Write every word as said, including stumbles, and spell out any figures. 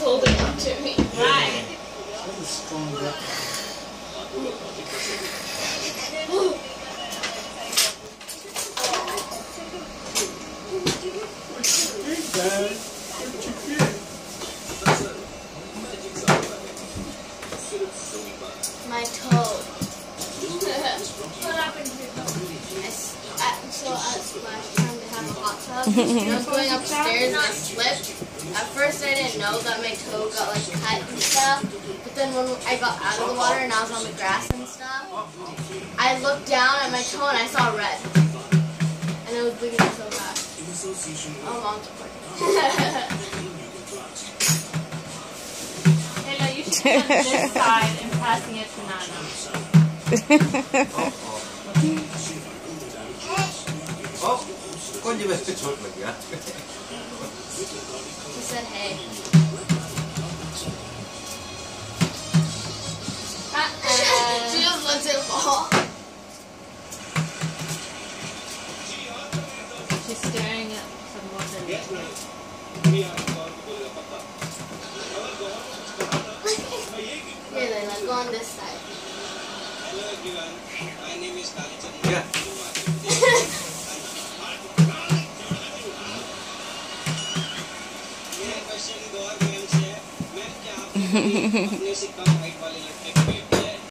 holding up to me. Right. That's a strong breath. Hey, Dad. Where did you fit? My toe. What happened to your toe? I, I, so at last time they have a hot tub, and I was going upstairs and I slipped. At first I didn't know that my toe got like cut and stuff, but then when I got out of the water and I was on the grass and stuff, I looked down at my toe and I saw red. And it was bleeding so bad. Oh, mom's recording. Hela, you should be on this side and passing it to Nana. Oh, kok dia mesti cut lagi ya? She said, hey. Uh-uh. She just lets it fall. She's staring at some water. Here, Layla, go on this side. Ya. अपने से कम